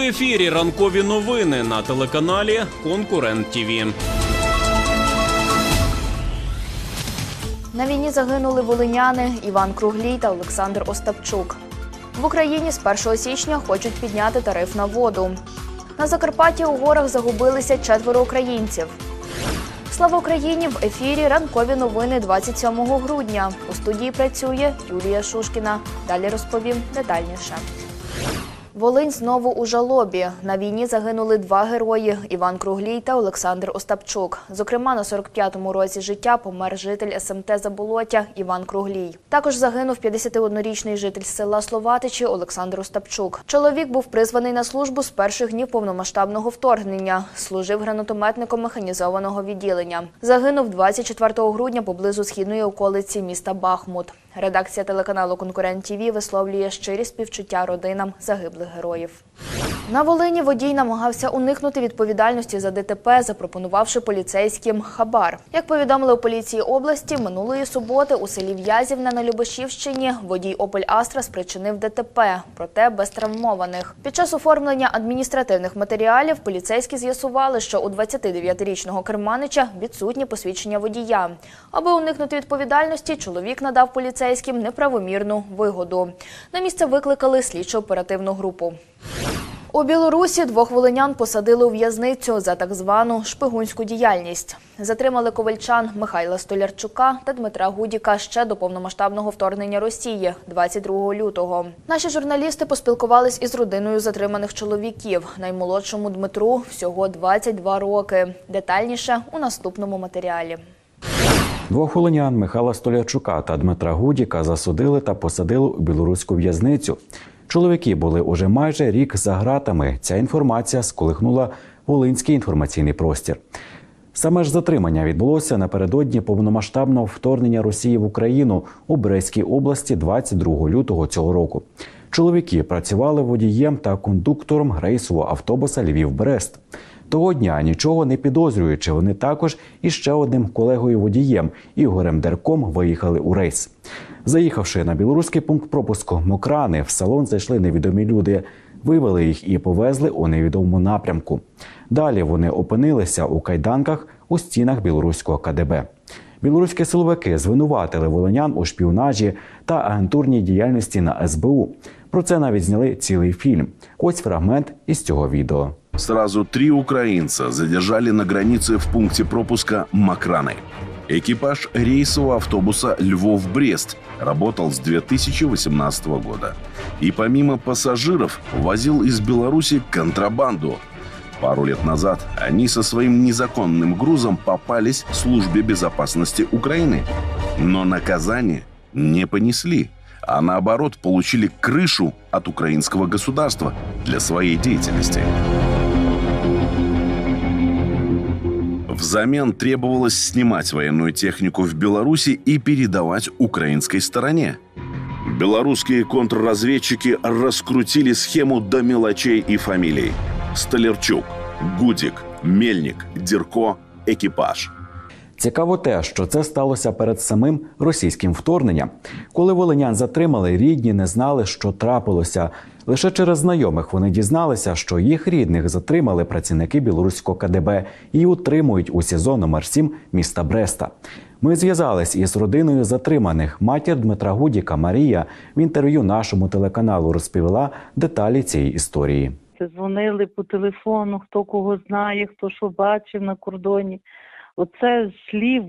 ефірі ранкові новини на телеканалі «Конкурент ТІВІ». На війні загинули волиняни Іван Круглій та Олександр Остапчук. В Україні з 1 січня хочуть підняти тариф на воду. На Закарпатті у горах загубилися 4 українців. Слава Україні! В ефірі ранкові новини 27 грудня. У студії працює Юлія Шушкіна. Далі розповім детальніше. Волинь знову у жалобі. На війні загинули 2 герої – Іван Круглій та Олександр Остапчук. Зокрема, на 45-му році життя помер житель СМТ Заболоття Іван Круглій. Також загинув 51-річний житель села Словатичі Олександр Остапчук. Чоловік був призваний на службу з перших днів повномасштабного вторгнення. Служив гранатометником механізованого відділення. Загинув 24 грудня поблизу східної околиці міста Бахмут. Редакція телеканалу «Конкурент ТІВІ» висловлює щирі співчуття родинам загиблих героїв. На Волині водій намагався уникнути відповідальності за ДТП, запропонувавши поліцейським хабар. Як повідомили у поліції області, минулої суботи у селі В'язівне на Любешівщині водій «Опель Астра» спричинив ДТП, проте без травмованих. Під час оформлення адміністративних матеріалів поліцейські з'ясували, що у 29-річного керманича відсутні посвідчення водія. Аби уникнути відповідальності, чоловік надав поліцейським неправомірну вигоду. На місце викликали слідчо-оперативну групу. У Білорусі 2 волинян посадили у в'язницю за так звану шпигунську діяльність. Затримали ковальчан Михайла Столярчука та Дмитра Гудіка ще до повномасштабного вторгнення Росії 22 лютого. Наші журналісти поспілкувались із родиною затриманих чоловіків. Наймолодшому Дмитру всього 22 роки. Детальніше у наступному матеріалі. 2 волинян Михайла Столярчука та Дмитра Гудіка засудили та посадили у білоруську в'язницю. Чоловіки були уже майже рік за ґратами. Ця інформація сколихнула волинський інформаційний простір. Саме ж затримання відбулося напередодні повномасштабного вторгнення Росії в Україну у Брестській області 22 лютого цього року. Чоловіки працювали водієм та кондуктором рейсового автобуса Львів-Брест. Того дня, нічого не підозрюючи, вони також із ще одним колегою-водієм Ігорем Дерком виїхали у рейс. Заїхавши на білоруський пункт пропуску Мокрани, в салон зайшли невідомі люди, вивели їх і повезли у невідомому напрямку. Далі вони опинилися у кайданках у стінах білоруського КДБ. Білоруські силовики звинуватили волинян у шпіонажі та агентурній діяльності на СБУ. Про це навіть зняли цілий фільм. Ось фрагмент із цього відео. Сразу 3 украинца задержали на границе в пункте пропуска Мокраны. Экипаж рейсового автобуса «Львов-Брест» работал с 2018 года. И помимо пассажиров возил из Беларуси контрабанду. Пару лет назад они со своим незаконным грузом попались службе безопасности Украины. Но наказание не понесли, а наоборот получили крышу от украинского государства для своей деятельности. Взамен требовалось снимать военную технику в Беларуси и передавать украинской стороне. Белорусские контрразведчики раскрутили схему до мелочей и фамилий. Столярчук, Гудик, Мельник, Дерко, екіпаж. Цікаво те, що це сталося перед самим російським вторгненням. Коли волинян затримали, рідні не знали, що трапилося. Лише через знайомих вони дізналися, що їх рідних затримали працівники білоруського КДБ і утримують у СІЗО номер 7 міста Бреста. Ми зв'язались із родиною затриманих. Матір Дмитра Гудіка Марія в інтерв'ю нашому телеканалу розповіла деталі цієї історії. Дзвонили по телефону, хто кого знає, хто що бачив на кордоні. Оце слів,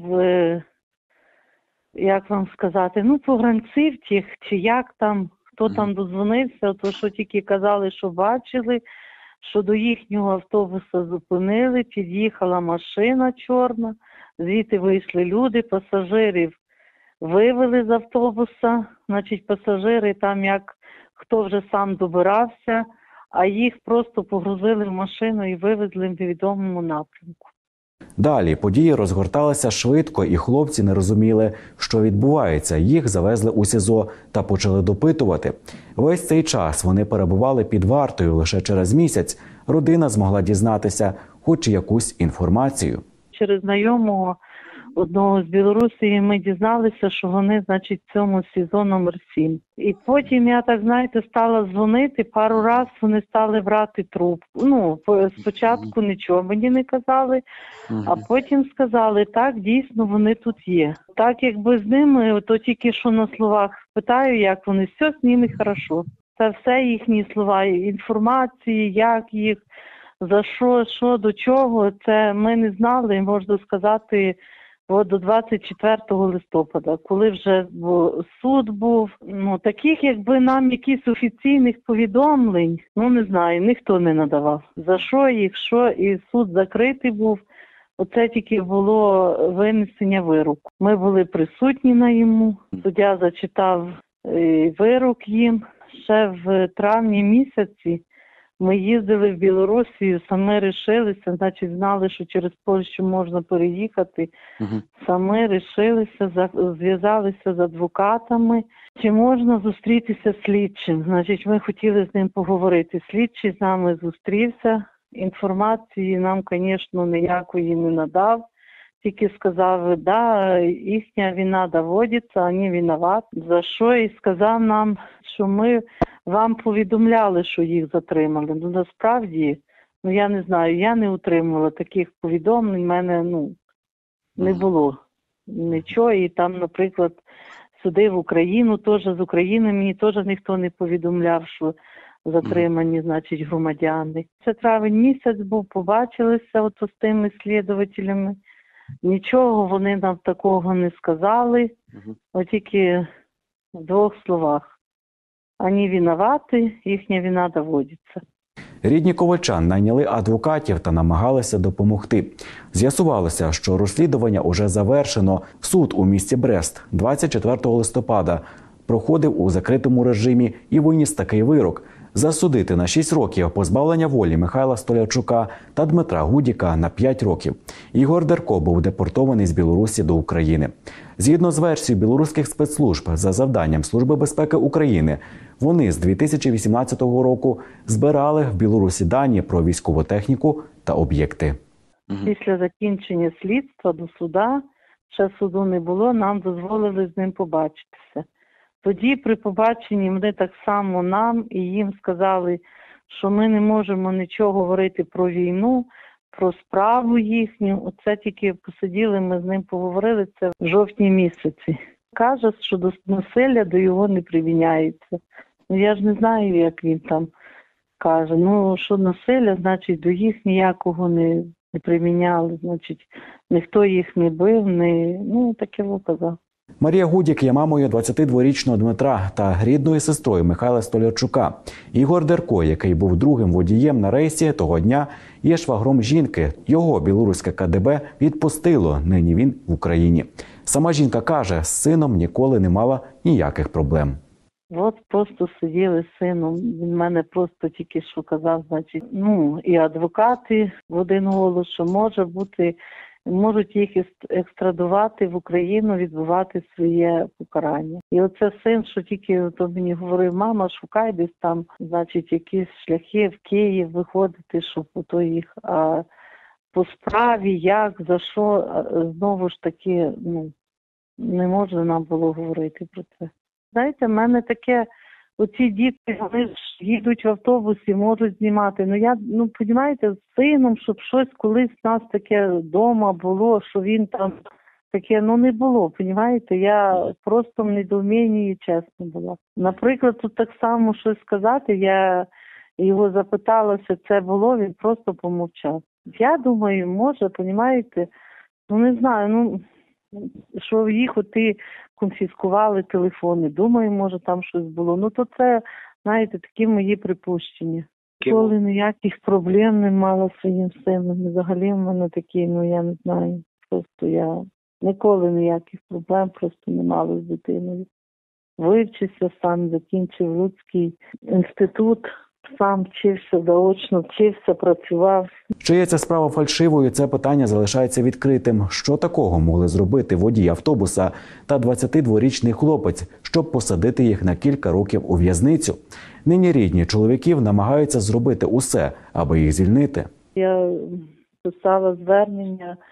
як вам сказати, погранців тих, чи як там, хто там дозвонився, то що тільки казали, що бачили, що до їхнього автобуса зупинили, під'їхала машина чорна, звідти вийшли люди, пасажирів вивели з автобуса, значить пасажири там як хто вже сам добирався, а їх просто погрузили в машину і вивезли в невідомому напрямку. Далі події розгорталися швидко, і хлопці не розуміли, що відбувається. Їх завезли у СІЗО та почали допитувати. Весь цей час вони перебували під вартою. Лише через місяць родина змогла дізнатися хоч якусь інформацію. Через знайомого одного з Білорусі, ми дізналися, що вони, значить, в цьому СІЗО номер 7. І потім я так, знаєте, стала дзвонити, пару разів вони стали брати трубку. Ну, спочатку нічого мені не казали, а потім сказали, так, дійсно, вони тут є. Так, якби з ними, то тільки що на словах питаю, як вони, все з ними хорошо. Це все їхні слова, інформації, як їх, за що, до чого, це ми не знали, можна сказати, до 24 листопада, коли вже суд був. Ну, таких, якби нам якісь офіційних повідомлень, ну, не знаю, ніхто не надавав. За що їх, що, і суд закритий був. Оце тільки було винесення вироку. Ми були присутні на йому, суддя зачитав вирок їм. Ще в травні місяці ми їздили в Білорусію, самі рішилися, значить знали, що через Польщу можна переїхати. Самі рішилися, зв'язалися з адвокатами. Чи можна зустрітися з слідчим? Значить, ми хотіли з ним поговорити. Слідчий з нами зустрівся. Інформації нам, звісно, ніякої не надав. Тільки сказав, да, їхня вина доводиться, вони винуваті. За що? І сказав нам, що ми вам повідомляли, що їх затримали. Ну, насправді, я не знаю, я не отримувала таких повідомлень, в мене, не було нічого. І там, наприклад, сюди в Україну, теж з України мені теж ніхто не повідомляв, що затримані, значить, громадяни. Це травень місяць був, побачилися от з тими слідувателями. Нічого вони нам такого не сказали, от тільки в двох словах. Вони винуваті, їхня вина доводиться. Рідні ковальчан найняли адвокатів та намагалися допомогти. З'ясувалося, що розслідування уже завершено. Суд у місті Брест 24 листопада проходив у закритому режимі і виніс такий вирок – засудити на 6 років позбавлення волі Михайла Столярчука та Дмитра Гудіка на 5 років. Ігор Дерко був депортований з Білорусі до України. Згідно з версією білоруських спецслужб, за завданням Служби безпеки України, вони з 2018 року збирали в Білорусі дані про військову техніку та об'єкти. Після закінчення слідства до суда, ще суду не було, нам дозволили з ним побачитися. Тоді при побаченні вони так само нам і їм сказали, що ми не можемо нічого говорити про війну, про справу їхню. Оце тільки посиділи, ми з ним поговорили, це в жовтні місяці. Каже, що до насилля до його не приміняється. Я ж не знаю, як він там каже. Що насилля, значить, до їх ніякого не приміняли, значить, ніхто їх не бив, таке казав. Марія Гудік є мамою 22-річного Дмитра та рідною сестрою Михайла Столярчука. Ігор Дерко, який був другим водієм на рейсі того дня, є швагром жінки. Його білоруське КДБ відпустило, нині він в Україні. Сама жінка каже, з сином ніколи не мала ніяких проблем. От просто сиділи з сином, він мене просто тільки що казав, значить, і адвокати в один голос, що можуть їх екстрадувати в Україну, відбувати своє покарання. І оце син, що тільки мені говорив, мама, шукай десь там, значить, якісь шляхи в Київ виходити, щоб ото їх, а по справі, як, за що, знову ж таки, не можна нам було говорити про це. Знаєте, в мене таке, оці діти, вони ж їдуть в автобусі, можуть знімати. Розумієте, з сином, щоб щось колись в нас таке вдома було, що він там таке, не було, розумієте? Я просто в недоумінні, чесно була. Наприклад, тут так само щось сказати, я його запиталася, це було, він просто помовчав. Я думаю, може, розумієте, не знаю, що їх конфіскували телефони. Думаю, може там щось було. То це, знаєте, такі мої припущення. Ніколи ніяких проблем не мала з своїм сином. Взагалі в мене такі, я не знаю. Просто я ніколи ніяких проблем просто не мала з дитиною. Вивчився сам, закінчив Луцький інститут. Сам вчився заочно, вчився, працював. Чи є ця справа фальшивою, це питання залишається відкритим. Що такого могли зробити водій автобуса та 22-річний хлопець, щоб посадити їх на кілька років у в'язницю? Нині рідні чоловіків намагаються зробити усе, аби їх звільнити. Я писала звернення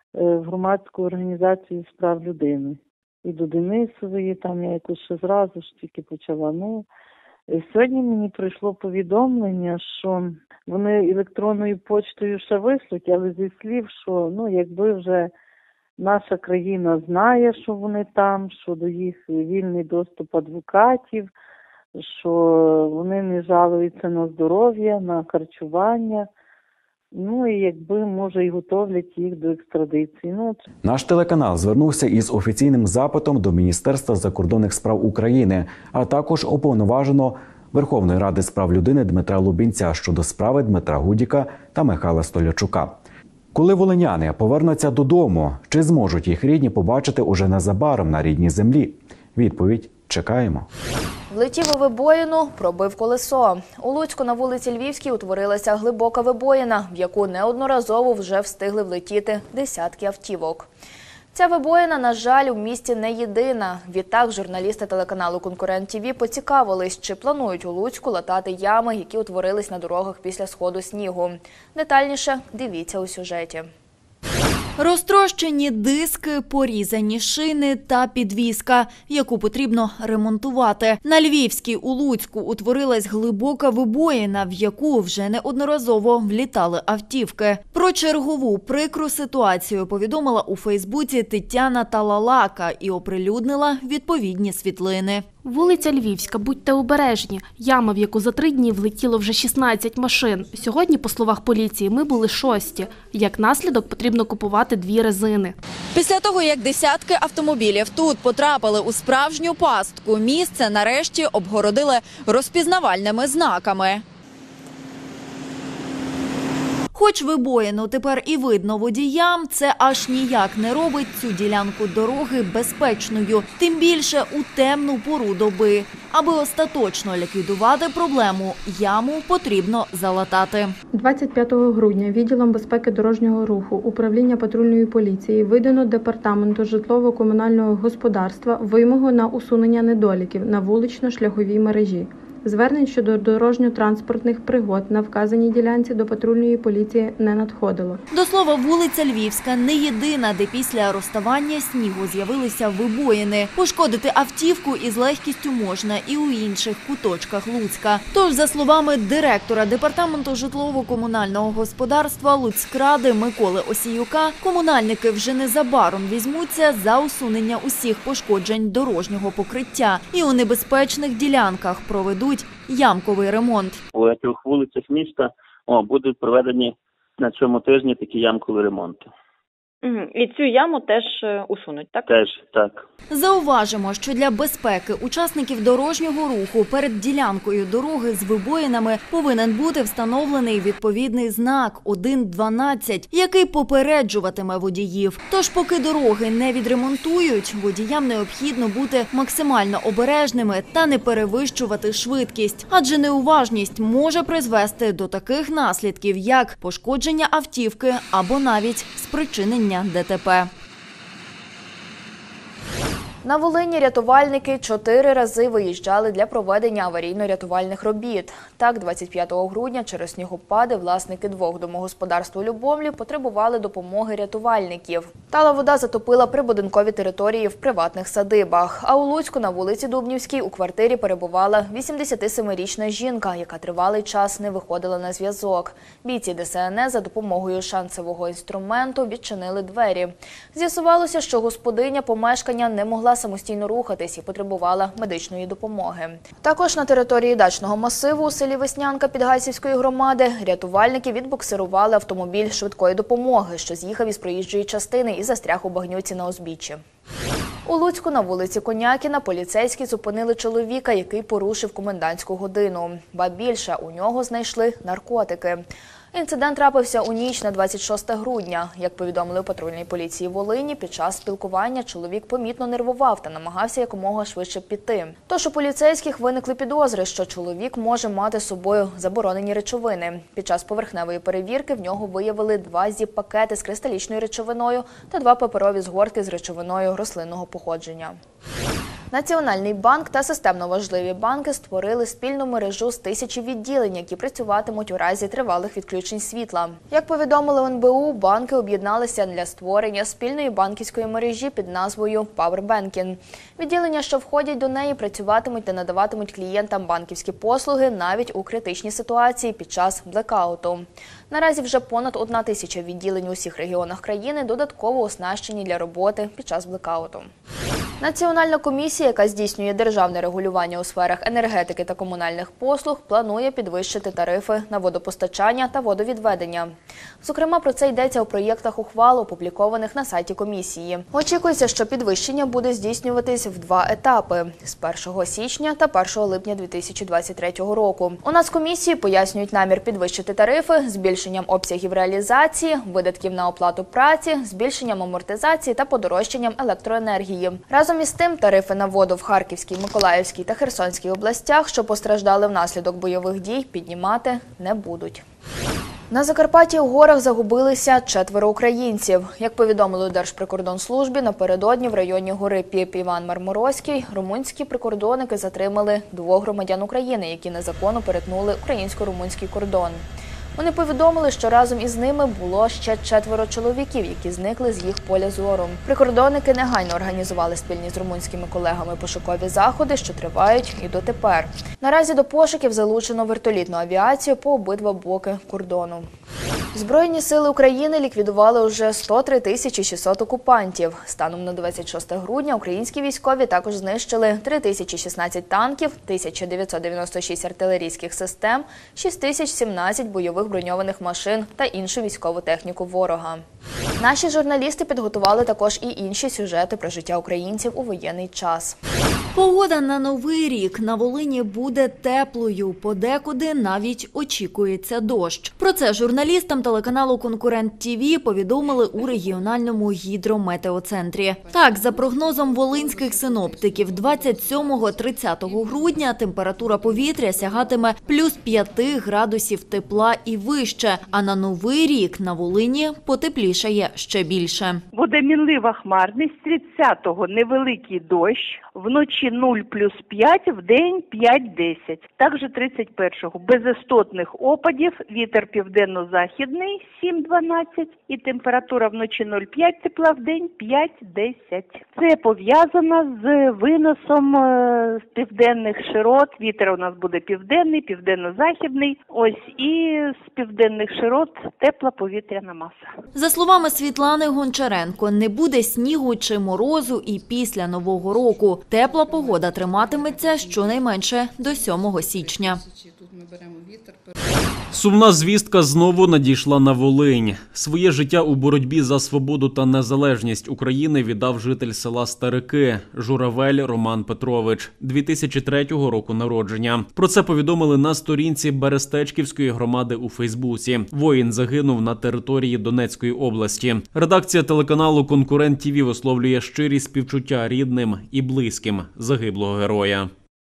в громадську організацію з прав людини. І до Денисової, там я якось ще зразу ж тільки почала. Сьогодні мені прийшло повідомлення, що вони електронною почтою ще вислуть, але зі слів, що якби вже наша країна знає, що вони там, що до їх вільний доступ адвокатів, що вони не жалуються на здоров'я, на харчування. І якби, може, і готовлять їх до екстрадиції. Наш телеканал звернувся із офіційним запитом до Міністерства закордонних справ України, а також уповноваженого Верховної Ради з прав людини Дмитра Лубінця щодо справи Дмитра Гудіка та Михайла Столярчука. Коли волиняни повернуться додому, чи зможуть їх рідні побачити уже незабаром на рідній землі? Відповідь чекаємо. Влетів у вибоїну, пробив колесо. У Луцьку на вулиці Львівській утворилася глибока вибоїна, в яку неодноразово вже встигли влетіти десятки автівок. Ця вибоїна, на жаль, у місті не єдина. Відтак, журналісти телеканалу «Конкурент ТВ» поцікавились, чи планують у Луцьку латати ями, які утворились на дорогах після сходу снігу. Детальніше дивіться у сюжеті. Розтрощені диски, порізані шини та підвіска, яку потрібно ремонтувати. На Львівській у Луцьку утворилась глибока вибоїна, в яку вже неодноразово влітали автівки. Про чергову прикру ситуацію повідомила у Фейсбуці Тетяна Талалака і оприлюднила відповідні світлини. Вулиця Львівська, будьте обережні. Яма, в яку за 3 дні влетіло вже 16 машин. Сьогодні, по словах поліції, ми були 6. Як наслідок, потрібно купувати 2 резини. Після того, як десятки автомобілів тут потрапили у справжню пастку, місце нарешті обгородили розпізнавальними знаками. Хоч вибоїну тепер і видно водіям, це аж ніяк не робить цю ділянку дороги безпечною, тим більше у темну пору доби. Аби остаточно ліквідувати проблему, яму потрібно залатати. 25 грудня відділом безпеки дорожнього руху Управління патрульної поліції видано Департаменту житлово-комунального господарства вимогу на усунення недоліків на вулично-шляховій мережі. Звернень щодо дорожньо-транспортних пригод на вказаній ділянці до патрульної поліції не надходило. До слова, вулиця Львівська не єдина, де після розставання снігу з'явилися вибоїни. Пошкодити автівку із легкістю можна і у інших куточках Луцька. Тож, за словами директора Департаменту житлово-комунального господарства Луцькради Миколи Осіюка, комунальники вже незабаром візьмуться за усунення усіх пошкоджень дорожнього покриття і у небезпечних ділянках проведуть ямковий ремонт. У багатьох вулицях міста будуть проведені на цьому тижні такі ямкові ремонти. І цю яму теж усунуть, так? Теж, так. Зауважимо, що для безпеки учасників дорожнього руху перед ділянкою дороги з вибоїнами повинен бути встановлений відповідний знак 1.12, який попереджуватиме водіїв. Тож, поки дороги не відремонтують, водіям необхідно бути максимально обережними та не перевищувати швидкість. Адже неуважність може призвести до таких наслідків, як пошкодження автівки або навіть спричинення ДТП. На Волині рятувальники 4 рази виїжджали для проведення аварійно-рятувальних робіт. Так, 25 грудня через снігопади власники 2 домогосподарств у Любомлі потребували допомоги рятувальників. Тала вода затопила прибудинкові території в приватних садибах. А у Луцьку на вулиці Дубнівській у квартирі перебувала 87-річна жінка, яка тривалий час не виходила на зв'язок. Бійці ДСНС за допомогою шансового інструменту відчинили двері. З'ясувалося, що господиня помешкання не могла самостійно рухатись і потребувала медичної допомоги. Також на території дачного масиву у селі Веснянка Підгайцівської громади рятувальники відбуксирували автомобіль швидкої допомоги, що з'їхав із проїжджої частини і застряг у багнюці на узбіччі. У Луцьку на вулиці Конякіна поліцейські зупинили чоловіка, який порушив комендантську годину. Ба більше, у нього знайшли наркотики. Інцидент трапився у ніч на 26 грудня. Як повідомили у патрульній поліції Волині, під час спілкування чоловік помітно нервував та намагався якомога швидше піти. Тож у поліцейських виникли підозри, що чоловік може мати з собою заборонені речовини. Під час поверхневої перевірки в нього виявили 2 зіп-пакети з кристалічною речовиною та 2 паперові згортки з речовиною рослинного походження. Національний банк та системно важливі банки створили спільну мережу з 1000 відділень, які працюватимуть у разі тривалих відключень світла. Як повідомили НБУ, банки об'єдналися для створення спільної банківської мережі під назвою Power Banking. Відділення, що входять до неї, працюватимуть та надаватимуть клієнтам банківські послуги навіть у критичній ситуації під час блекауту. Наразі вже понад 1000 відділень у всіх регіонах країни додатково оснащені для роботи під час блекауту. Національна комісія, яка здійснює державне регулювання у сферах енергетики та комунальних послуг, планує підвищити тарифи на водопостачання та водовідведення. Зокрема, про це йдеться у проєктах ухвал, опублікованих на сайті комісії. Очікується, що підвищення буде здійснюватись в 2 етапи – з 1 січня та 1 липня 2023 року. У Нацкомісії пояснюють намір підвищити тарифи збільшенням обсягів реалізації, видатків на оплату праці, збільшенням амортизації та подорожчанням електроенергії. Разом із тим, тарифи на воду в Харківській, Миколаївській та Херсонській областях, що постраждали внаслідок бойових дій, піднімати не будуть. На Закарпатті у горах загубилися 4 українців. Як повідомили у Держприкордонслужбі, напередодні в районі гори Піп-Іван-Марморозький румунські прикордонники затримали 2 громадян України, які незаконно перетнули українсько-румунський кордон. Вони повідомили, що разом із ними було ще 4 чоловіків, які зникли з їх поля зору. Прикордонники негайно організували спільні з румунськими колегами пошукові заходи, що тривають і дотепер. Наразі до пошуків залучено вертолітну авіацію по обидва боки кордону. Збройні сили України ліквідували уже 103 600 окупантів. Станом на 26 грудня українські військові також знищили 3016 танків, 1996 артилерійських систем, 6017 бойових броньованих машин та іншу військову техніку ворога. Наші журналісти підготували також і інші сюжети про життя українців у воєнний час. Погода на Новий рік на Волині буде теплою, подекуди навіть очікується дощ. Про це журналістам телеканалу «Конкурент ТІВІ» повідомили у регіональному гідрометеоцентрі. Так, за прогнозом волинських синоптиків, 27-30 грудня температура повітря сягатиме плюс 5 градусів тепла і вище, а на Новий рік на Волині потеплішає ще більше. Буде мінлива хмарність, 30-го невеликий дощ, вночі 0 плюс 5, вдень 5-10. Також 31-го безістотних опадів, вітер південно-західний 7-12 і температура вночі 0,5 тепла, вдень 5-10. Це пов'язано з виносом з південних широт. Вітер у нас буде південний, південно-західний. Ось і з південних широт тепла повітряна маса. За словами Світлани Гончаренко, не буде снігу чи морозу і після Нового року. Тепла погода триматиметься щонайменше до 7 січня. Сумна звістка знову надійшла на Волинь. Своє життя у боротьбі за свободу та незалежність України віддав житель села Старики Журавель Роман Петрович, 2003 року народження. Про це повідомили на сторінці Берестечківської громади у Фейсбуці. Воїн загинув на території Донецької області. Редакція телеканалу «Конкурент ТІВІ» висловлює щирі співчуття рідним і близьким загиблого героя.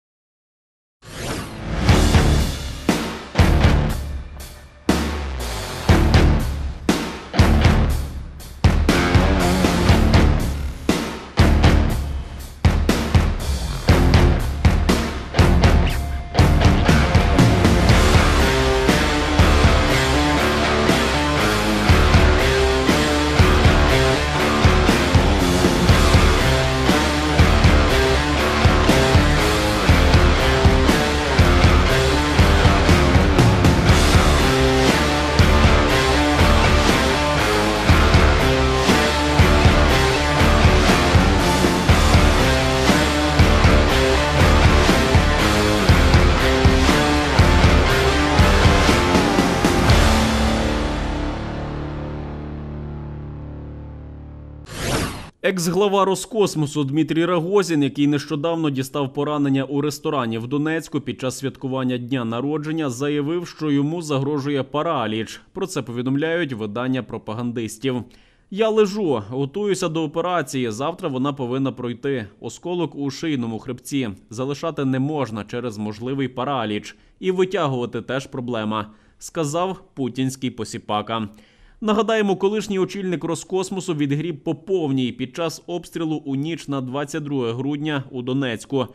Екс-глава Роскосмосу Дмитрій Рогозін, який нещодавно дістав поранення у ресторані в Донецьку під час святкування дня народження, заявив, що йому загрожує параліч. Про це повідомляють видання пропагандистів. «Я лежу, готуюся до операції, завтра вона повинна пройти. Осколок у шийному хребці. Залишати не можна через можливий параліч. І витягувати теж проблема», – сказав путінський посіпака. Нагадаємо, колишній очільник Роскосмосу відгріб по повній під час обстрілу у ніч на 22 грудня у Донецьку.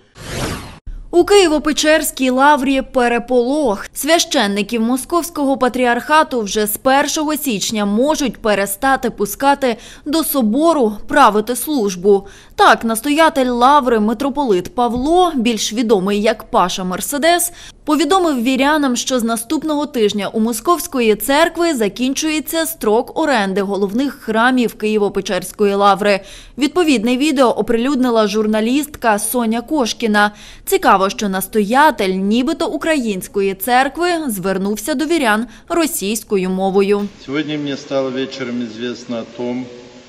У Києво-Печерській лаврі переполох. Священників Московського патріархату вже з 1 січня можуть перестати пускати до собору правити службу. Так, настоятель лаври митрополит Павло, більш відомий як Паша Мерседес, повідомив вірянам, що з наступного тижня у Московської церкви закінчується строк оренди головних храмів Києво-Печерської лаври. Відповідне відео оприлюднила журналістка Соня Кошкіна. Цікаво, що настоятель нібито української церкви звернувся до вірян російською мовою. Сьогодні мені стало вечором відомо о том,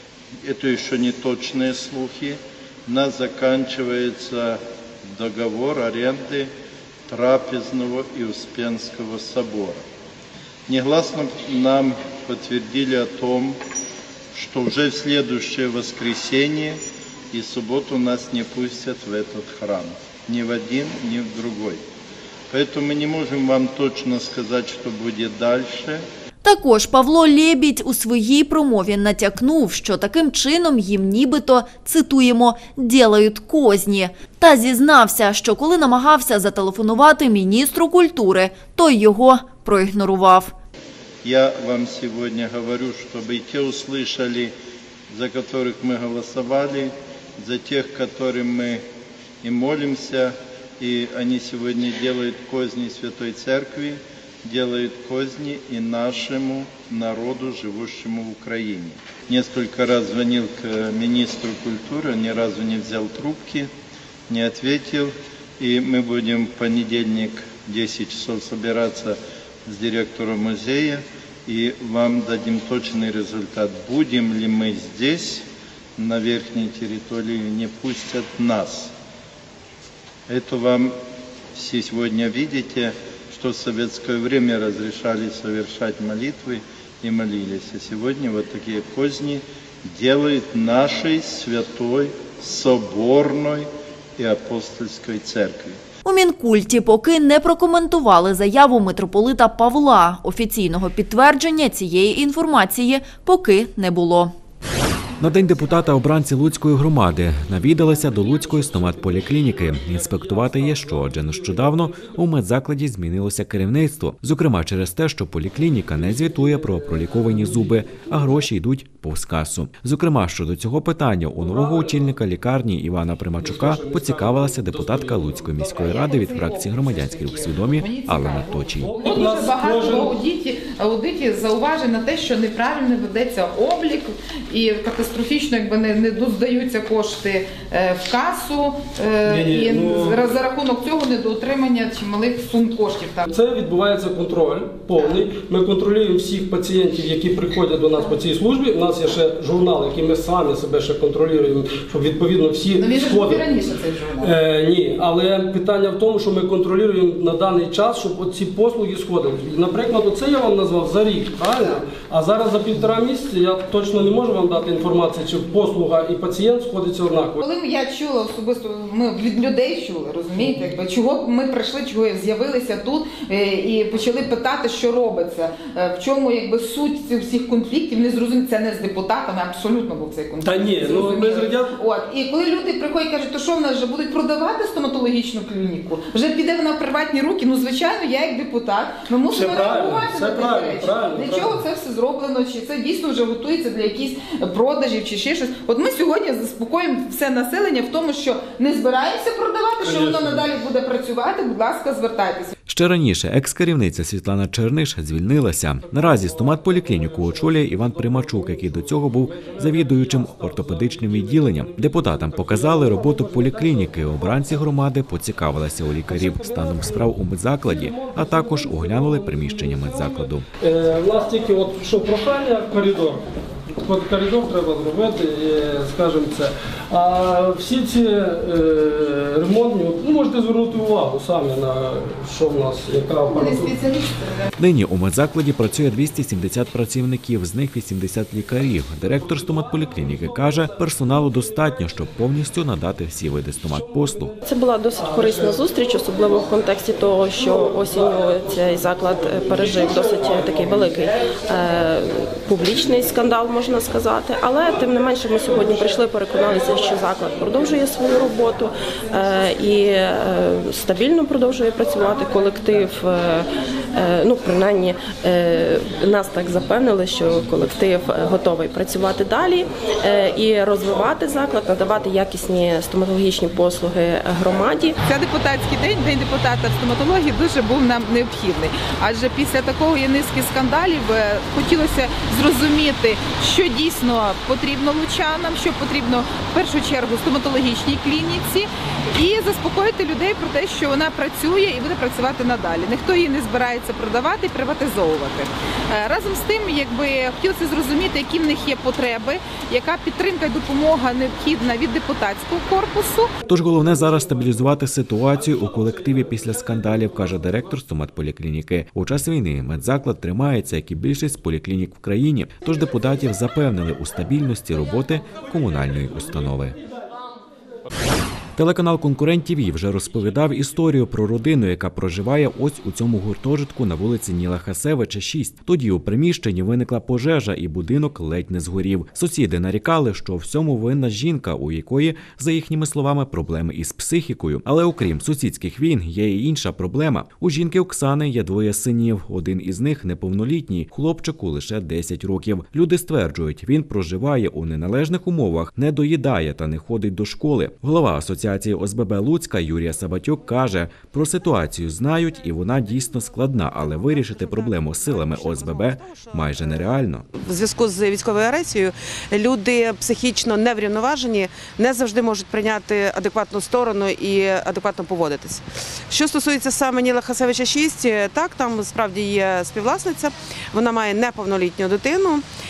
це ще не точні слухи, у нас закінчується договор оренди Трапезного и Успенского собора. Негласно нам подтвердили о том, что уже в следующее воскресенье и субботу нас не пустят в этот храм. Ни в один, ни в другой. Поэтому мы не можем вам точно сказать, что будет дальше. Також Павло Лєбідь у своїй промові натякнув, що таким чином їм нібито, цитуємо, «дєлають козні». Та зізнався, що коли намагався зателефонувати міністру культури, той його проігнорував. Я вам сьогодні говорю, щоб і ті услышали, за яких ми голосували, за тих, яким ми і молимося, і вони сьогодні роблять козні Святої Церкви, делают козни и нашему народу, живущему в Украине. Несколько раз звонил к министру культуры, ни разу не взял трубки, не ответил. И мы будем в понедельник в 10 часов собираться с директором музея и вам дадим точный результат. Будем ли мы здесь, на верхней территории, не пустят нас. Это вам сегодня видите, что в советское время разрешали совершать молитвы и молились. А сегодня вот такие козни делают нашей святой, соборной и апостольской церкви. У Мінкульті поки не прокоментували заяву митрополита Павла. Офіційного підтвердження цієї інформації поки не було. На День депутата обранці Луцької громади навідалися до Луцької стоматполіклініки. Інспектувати є що, адже нещодавно у медзакладі змінилося керівництво. Зокрема, через те, що поліклініка не звітує про проліковані зуби, а гроші йдуть повз касу. Зокрема, щодо цього питання у нового очільника лікарні Івана Примачука поцікавилася депутатка Луцької міської ради від фракції «Громадянський рух свідомі» Алла Точій. Дуже багато аудитів зауважень на те, що неправильно ведеться облік і катастрофічно не доздаються кошти в касу і за рахунок цього недоотримання чималих сум коштів. Це відбувається контроль повний. Ми контролюємо всіх пацієнтів, які приходять до нас по цій службі. У нас є ще журнал, який ми самі себе ще контролюємо, щоб відповідно всі він же був раніше цей журнал. Ні, але питання в тому, що ми контролюємо на даний час, щоб ці послуги сходили. Наприклад, оце я вам назвав за рік, правильно? А зараз за 1,5 місяця я точно не можу вам дати інформацію, чи послуга і пацієнт сходиться однаково. Коли я чула особисто, ми від людей чули, розумієте, чого ми прийшли, чого з'явилися тут і почали питати, що робиться, в чому суть цих всіх конфліктів, не зрозуміли, це не з депутатами, абсолютно був цей конфлікт. Та ні, ми з І коли люди приходять і кажуть, то що в нас вже будуть продавати стоматологічну клініку, вже піде вона в приватні руки, звичайно, я як депутат, ми мусимо реагувати на ці речі. Для чого це все зроблено, чи це дійсно вже готується для якихось продажів, чи ще щось. От ми сьогодні заспокоїмо все населення в тому, що не збираємося продавати, що воно надалі буде працювати, будь ласка, звертайтеся. Ще раніше екс-керівниця Світлана Черниш звільнилася. Наразі стоматполіклініку очолює Іван Примачук, який до цього був завідуючим ортопедичним відділенням. Депутатам показали роботу поліклініки. Обранці громади поцікавилися у лікарів станом справ у медзакладі, а також оглянули приміщення медзакладу. У нас тільки що прохання, коридор. Коридор треба зробити, скажімо це. А всі ці ремонтні, можете звернути увагу самі на що в нас, яка апаратура. Нині у медзакладі працює 270 працівників, з них 80 лікарів. Директор стоматполіклініки каже, персоналу достатньо, щоб повністю надати всі види стоматпослуг. Це була досить корисна зустріч, особливо в контексті того, що осінню цей заклад пережив досить такий великий публічний скандал, можна сказати. Але тим не менше ми сьогодні прийшли, переконалися, що заклад продовжує свою роботу і стабільно продовжує працювати. Колектив, принаймні, нас так запевнили, що колектив готовий працювати далі і розвивати заклад, надавати якісні стоматологічні послуги громаді. Це депутатський день, День депутата в стоматології дуже був нам необхідний. Адже після такої низки скандалів хотілося зрозуміти, що дійсно потрібно лучанам, що потрібно в першу чергу стоматологічній клініці, і заспокоїти людей про те, що вона працює і буде працювати надалі. Ніхто її не збирається продавати і приватизовувати. Разом з тим, хотілося зрозуміти, які в них є потреби, яка підтримка і допомога необхідна від депутатського корпусу. Тож головне зараз стабілізувати ситуацію у колективі після скандалів, каже директор стоматполіклініки. У час війни медзаклад тримається, як і більшість поліклінік в країні, тож депутатів запевнили у стабільності роботи комунальної установи. Телеканал «Конкурент ТВ» вже розповідав історію про родину, яка проживає ось у цьому гуртожитку на вулиці Ніла Хасевича, 6. Тоді у приміщенні виникла пожежа і будинок ледь не згорів. Сусіди нарікали, що у всьому винна жінка, у якої, за їхніми словами, проблеми із психікою. Але окрім сусідських війн, є і інша проблема. У жінки Оксани є 2 синів. Один із них неповнолітній, хлопчику лише 10 років. Люди стверджують, він проживає у неналежних умовах, не доїдає та не ходить до школи. Голова асоціації ОСББ Луцька Юрія Сабатюк каже, про ситуацію знають і вона дійсно складна, але вирішити проблему силами ОСББ майже нереально. В зв'язку з військовою агресією люди психічно неврівноважені, не завжди можуть прийняти адекватну сторону і адекватно поводитись. Що стосується саме Ніла Хасевича 6, так, там справді є співвласниця, вона має неповнолітню дитину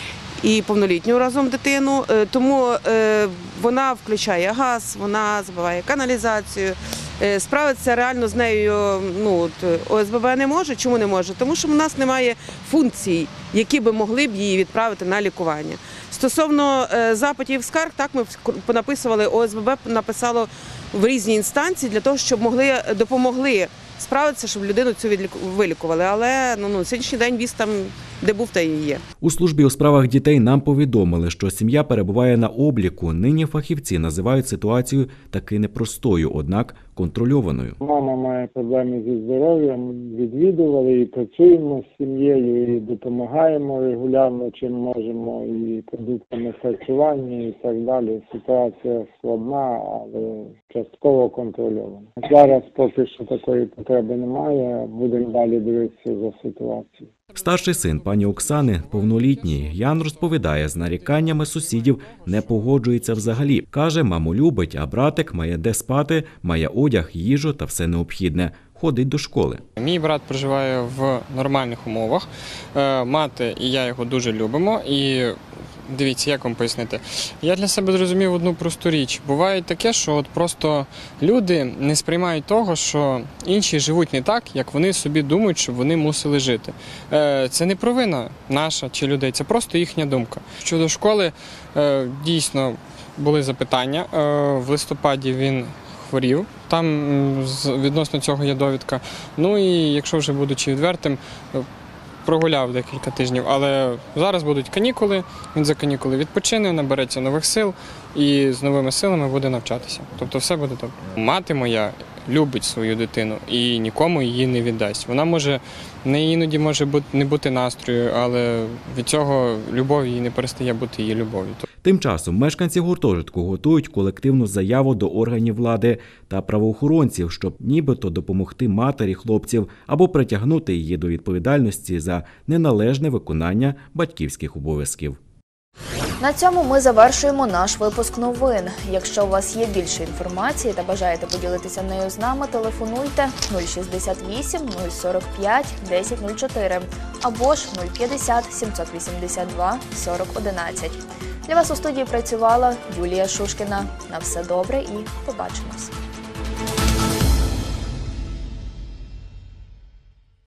і повнолітню разом дитину, тому вона включає газ, вона забиває каналізацію. Справитися реально з нею ОСББ не може. Чому не може? Тому що в нас немає функцій, які би могли б її відправити на лікування. Стосовно запитів скарг, так, ми понаписували, ОСББ написало в різні інстанції для того, щоб допомогли справитися, щоб людину цю вилікували. Але сьогоднішній день віз там, де був, та і є. У службі у справах дітей нам повідомили, що сім'я перебуває на обліку. Нині фахівці називають ситуацію таки непростою, однак контрольованою. Мама має проблеми зі здоров'ям, відвідували і працюємо з сім'єю, і допомагаємо регулярно, чим можемо, і продуктами харчування, і так далі. Ситуація складна, але частково контрольована. Зараз поки що такої потреби немає, будемо далі дивитися за ситуацією. Старший син пані Оксани, повнолітній, Ян, розповідає, з наріканнями сусідів не погоджується взагалі. Каже, маму любить, а братик має де спати, має одяг, їжу та все необхідне. Ходить до школи. Мій брат проживає в нормальних умовах. Мати і я його дуже любимо. І дивіться, як вам пояснити. Я для себе зрозумів одну просту річ. Буває таке, що просто люди не сприймають того, що інші живуть не так, як вони собі думають, щоб вони мусили жити. Це не провина наша чи людей, це просто їхня думка. Щодо школи, дійсно були запитання. В листопаді він хворів. Там відносно цього є довідка. Ну і якщо вже будучи відвертим, прогуляв декілька тижнів, але зараз будуть канікули, він за канікули відпочине, набереться нових сил і з новими силами буде навчатися. Тобто все буде добре. Мати моя любить свою дитину і нікому її не віддасть. Вона може, іноді може не бути настрою, але від цього любов її не перестає бути її любов'ю. Тим часом мешканці гуртожитку готують колективну заяву до органів влади та правоохоронців, щоб нібито допомогти матері хлопців або притягнути її до відповідальності за неналежне виконання батьківських обов'язків. На цьому ми завершуємо наш випуск новин. Якщо у вас є більше інформації та бажаєте поділитися нею з нами, телефонуйте 068 045 1004 або ж 050 782 40 11. Для вас у студії працювала Юлія Шушкіна. На все добре і побачимось.